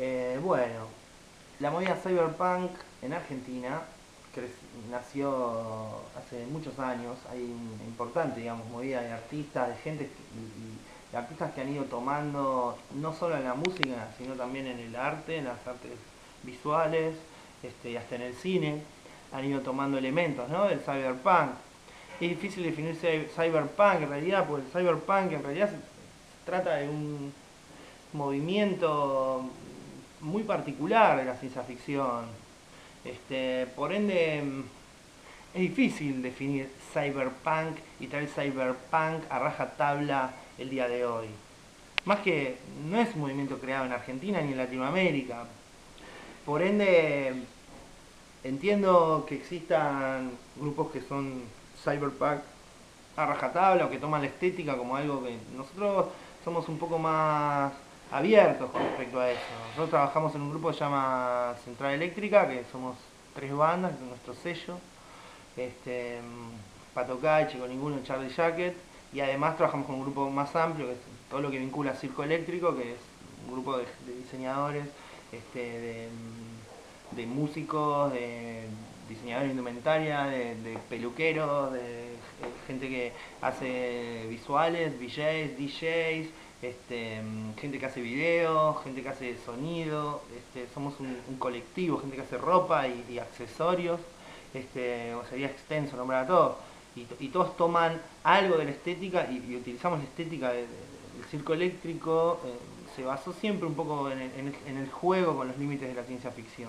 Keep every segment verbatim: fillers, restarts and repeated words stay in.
Eh, bueno, la movida cyberpunk en Argentina cre- nació hace muchos años. Hay una importante, digamos, movida de artistas, de gente que- y, y de artistas que han ido tomando no solo en la música, sino también en el arte, en las artes visuales, este, y hasta en el cine, han ido tomando elementos, ¿no? Del cyberpunk. Es difícil definir cy- cyberpunk en realidad, porque el cyberpunk en realidad se trata de un movimiento muy particular de la ciencia ficción. Este, por ende, es difícil definir cyberpunk y traer cyberpunk a rajatabla el día de hoy. Más que no es un movimiento creado en Argentina ni en Latinoamérica. Por ende, entiendo que existan grupos que son cyberpunk a rajatabla o que toman la estética como algo que nosotros somos un poco más abiertos con respecto a eso. Nosotros trabajamos en un grupo que se llama Central Eléctrica, que somos tres bandas, que es nuestro sello. Este, Pato Kai, Chico Ninguno, Charlie Jacket. Y además trabajamos con un grupo más amplio, que es todo lo que vincula a Circo Eléctrico, que es un grupo de, de diseñadores, este, de, de músicos, de diseñadores de indumentaria, de, de peluqueros, de gente que hace visuales, V Js, D Js, este, gente que hace videos, gente que hace sonido, este, somos un, un colectivo, gente que hace ropa y, y accesorios, este, o sería extenso nombrar a todos, y, y todos toman algo de la estética y, y utilizamos la estética de, de, del circo eléctrico, eh, se basó siempre un poco en el, en, el, en el juego con los límites de la ciencia ficción.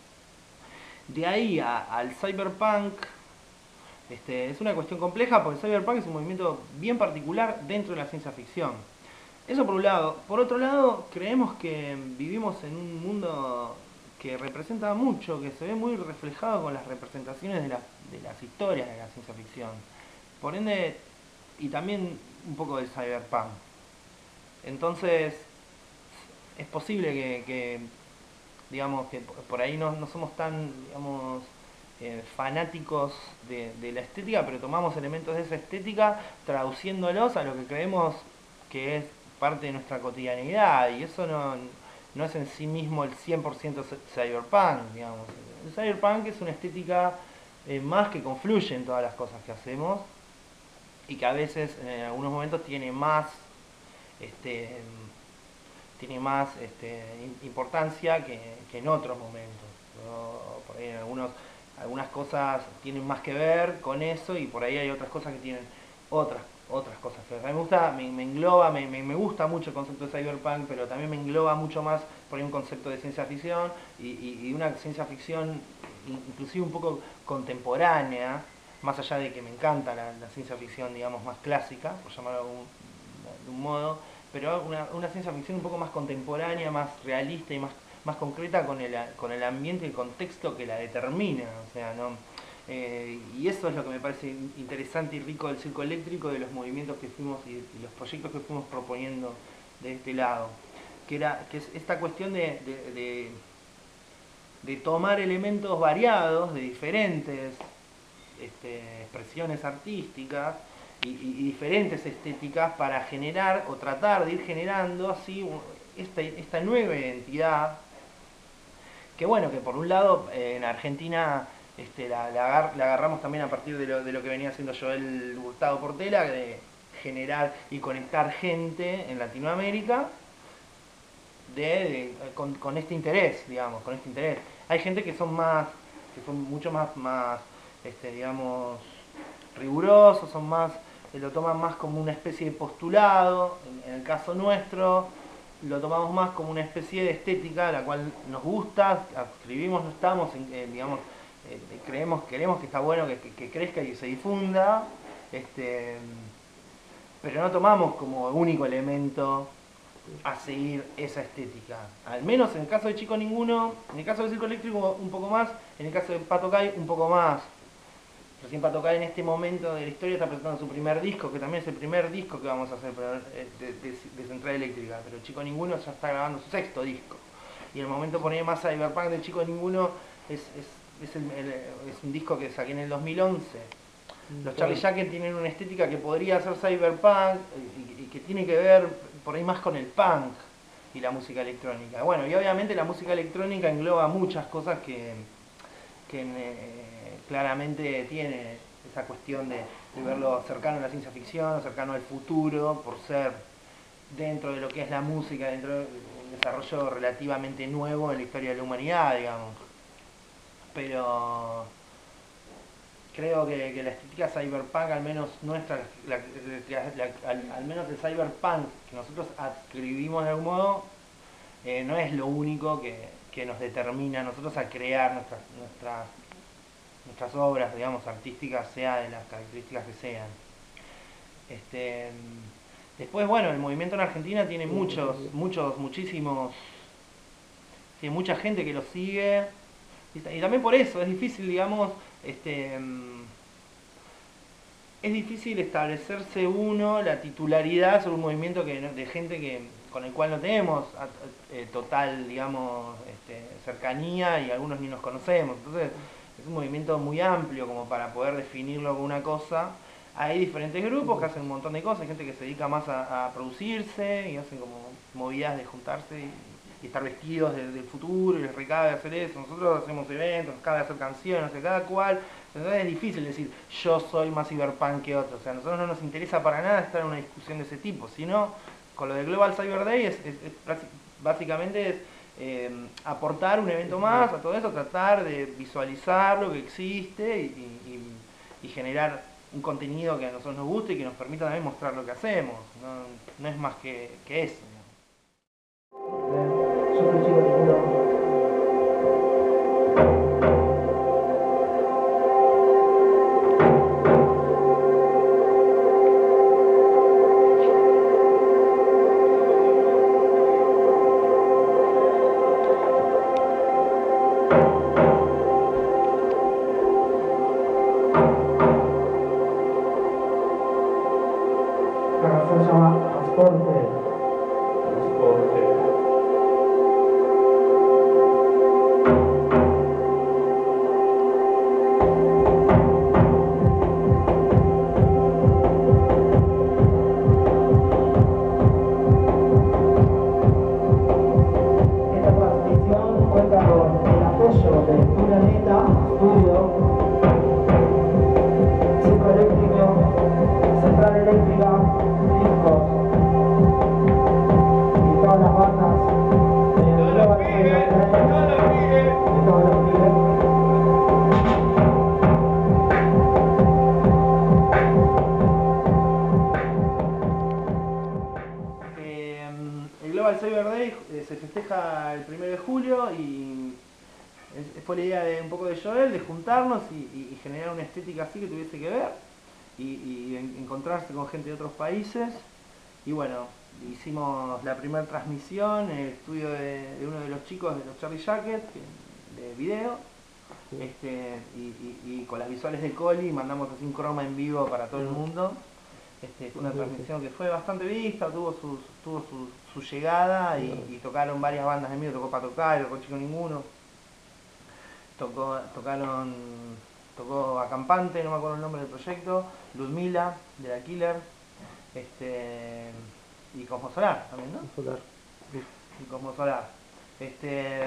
De ahí a, al cyberpunk, este, es una cuestión compleja porque el cyberpunk es un movimiento bien particular dentro de la ciencia ficción. Eso por un lado. Por otro lado, creemos que vivimos en un mundo que representa mucho, que se ve muy reflejado con las representaciones de, la- de las historias de la ciencia ficción. Por ende, y también un poco del cyberpunk. Entonces, es posible que, que, digamos, que por ahí no, no somos tan, digamos, eh, fanáticos de, de la estética, pero tomamos elementos de esa estética traduciéndolos a lo que creemos que es parte de nuestra cotidianidad, y eso no, no es en sí mismo el cien por ciento cyberpunk, digamos. El cyberpunk es una estética eh, más que confluye en todas las cosas que hacemos y que a veces en algunos momentos tiene más este, tiene más este, importancia que, que en otros momentos, ¿no? Por ahí en algunos, algunas cosas tienen más que ver con eso y por ahí hay otras cosas que tienen otras otras cosas. A mí me gusta, me, me engloba, me, me, me, gusta mucho el concepto de cyberpunk, pero también me engloba mucho más por ahí un concepto de ciencia ficción y, y, y una ciencia ficción inclusive un poco contemporánea, más allá de que me encanta la, la ciencia ficción, digamos, más clásica, por llamarlo de un, de un modo, pero una, una ciencia ficción un poco más contemporánea, más realista y más, más concreta con el, con el ambiente y el contexto que la determina. O sea, ¿no? Eh, y eso es lo que me parece interesante y rico del circo eléctrico, de los movimientos que fuimos y, y los proyectos que fuimos proponiendo de este lado. Que, era, que es esta cuestión de, de, de, de tomar elementos variados, de diferentes este, expresiones artísticas y, y, y, diferentes estéticas para generar o tratar de ir generando así esta, esta nueva identidad que bueno, que por un lado eh, en Argentina este, la, la, agar, la, agarramos también a partir de lo, de lo que venía haciendo Joel Hurtado Portela, de generar y conectar gente en Latinoamérica de, de, con, con este interés, digamos, con este interés. Hay gente que son más, que son mucho más, más este, digamos, rigurosos, son más, lo toman más como una especie de postulado. En, en el caso nuestro, lo tomamos más como una especie de estética, la cual nos gusta, escribimos, no estamos, en, eh, digamos, eh, creemos, queremos que está bueno que, que, que crezca y que se difunda, este, pero no tomamos como único elemento a seguir esa estética. Al menos en el caso de Chico Ninguno, en el caso de Circo Eléctrico un poco más, en el caso de Pato Kai un poco más. Recién Pato Kai en este momento de la historia está presentando su primer disco, que también es el primer disco que vamos a hacer de, de, de Central Eléctrica, pero Chico Ninguno ya está grabando su sexto disco. Y el momento por ahí más cyberpunk de Chico Ninguno es, es, es, el, el, es un disco que saqué en el dos mil once. Los Charlie Jacket tienen una estética que podría ser cyberpunk y, y que tiene que ver por ahí más con el punk. y la música electrónica. Bueno, y obviamente la música electrónica engloba muchas cosas que, que eh, claramente tiene esa cuestión de, de verlo cercano a la ciencia ficción, cercano al futuro, por ser dentro de lo que es la música, dentro de un desarrollo relativamente nuevo en la historia de la humanidad, digamos. Pero creo que, que la estética cyberpunk, al menos nuestra, la, la, la, al, al menos el cyberpunk que nosotros adscribimos de algún modo, eh, no es lo único que, que nos determina a nosotros a crear nuestras, nuestras, nuestras obras, digamos, artísticas, sea de las características que sean. Este, después, bueno, el movimiento en Argentina tiene muchos, muchos, muchísimos, tiene mucha gente que lo sigue, y, y también por eso es difícil, digamos, este, es difícil establecerse uno la titularidad sobre un movimiento que, de gente que, con el cual no tenemos eh, total, digamos, este, cercanía y algunos ni nos conocemos. Entonces es un movimiento muy amplio como para poder definirlo como una cosa. Hay diferentes grupos que hacen un montón de cosas, hay gente que se dedica más a, a producirse y hacen como movidas de juntarse y, y estar vestidos de, del futuro y les recabe hacer eso. Nosotros hacemos eventos, cabe hacer canciones, o sea, cada cual. Entonces es difícil decir yo soy más cyberpunk que otro. O sea, a nosotros no nos interesa para nada estar en una discusión de ese tipo, sino con lo de Global Cyber Day es, es, es básicamente es eh, aportar un evento más a todo eso, tratar de visualizar lo que existe y, y, y generar un contenido que a nosotros nos guste y que nos permita también mostrar lo que hacemos. No, no es más que, que eso. Yo soy chico ninguno. Fue la idea de un poco de Joel, de juntarnos y, y, y generar una estética así que tuviese que ver y, y en, encontrarse con gente de otros países. Y bueno, hicimos la primera transmisión en el estudio de, de uno de los chicos de los Charlie Jacket, de video, sí. este, y, y, y con las visuales de Coli mandamos así un croma en vivo para todo el mundo. Este, fue una transmisión que fue bastante vista, tuvo, sus, tuvo su, su llegada y, y tocaron varias bandas en vivo, tocó Pato Cairo, tocó Chico Ninguno. Tocó, tocaron, tocó Acampante, no me acuerdo el nombre del proyecto, Ludmila, de la Killer, este, y Cosmos Solar también, ¿no? Solar. Y Cosmos Solar. Este,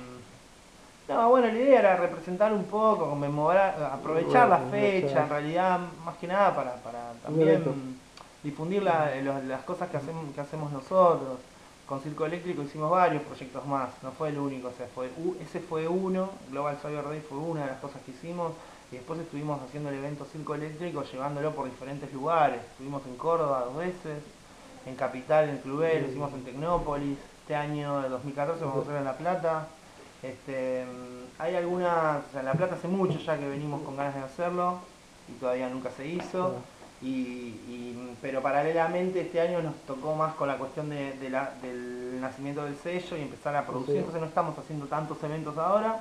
no, bueno, la idea era representar un poco, conmemorar, aprovechar la fecha, en realidad, más que nada para, para también difundir la, los, las cosas que hacemos, que hacemos nosotros. Con Circo Eléctrico hicimos varios proyectos más, no fue el único, o sea, fue, ese fue uno, Global Cyber Day fue una de las cosas que hicimos, y después estuvimos haciendo el evento Circo Eléctrico, llevándolo por diferentes lugares. Estuvimos en Córdoba dos veces, en Capital, en Clubel, lo hicimos en Tecnópolis, este año, de dos mil catorce, vamos a hacer en La Plata. Este, hay algunas, o sea, en La Plata hace mucho ya que venimos con ganas de hacerlo, y todavía nunca se hizo. Y, y, pero paralelamente este año nos tocó más con la cuestión de, de la, del nacimiento del sello y empezar a producir, sí. Entonces no estamos haciendo tantos eventos ahora,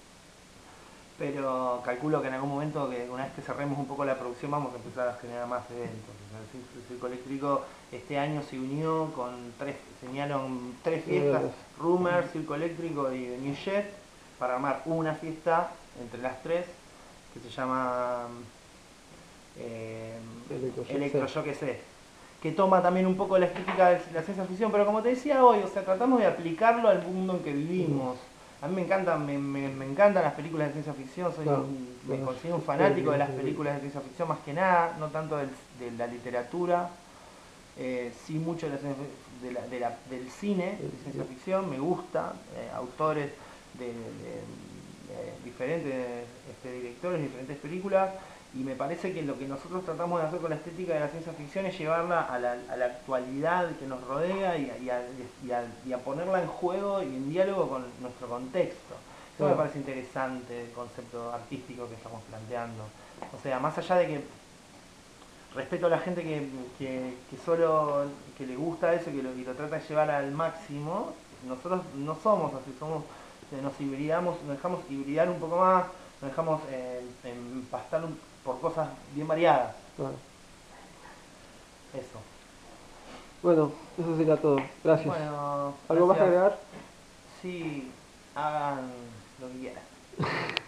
pero calculo que en algún momento, que una vez que cerremos un poco la producción, vamos a empezar a generar más eventos. El Circo Eléctrico este año se unió con tres, señalaron tres fiestas, Rumors, Circo Eléctrico y The New Jet, para armar una fiesta entre las tres que se llama Eh, Electro, yo que sé. que toma también un poco la estética de la ciencia ficción, pero como te decía hoy, o sea, tratamos de aplicarlo al mundo en que vivimos. A mí me encantan, me, me, me encantan las películas de ciencia ficción, soy Claro, un- me claro. considero un Sí, fanático de sí, las sí, sí. películas de ciencia ficción más que nada, no tanto del- de la literatura, eh, sí mucho de la ciencia- de la- de la- del cine Sí, de sí, ciencia sí. ficción, me gusta, eh, autores de, de- de diferentes este, directores, diferentes películas, y me parece que lo que nosotros tratamos de hacer con la estética de la ciencia ficción es llevarla a la, a la actualidad que nos rodea y a, y a- y a- y a ponerla en juego y en diálogo con nuestro contexto. Eso me Claro. parece interesante, el concepto artístico que estamos planteando. O sea, más allá de que respeto a la gente que, que, que solo que le gusta eso que lo, y lo trata de llevar al máximo, nosotros no somos así, somos, eh, nos hibridamos, nos dejamos hibridar un poco más, nos dejamos eh, empastar un- por cosas bien variadas. Claro. Eso. Bueno, eso sería todo. Gracias. Bueno, ¿Algo más que gracias. agregar? Sí, hagan lo que quieran.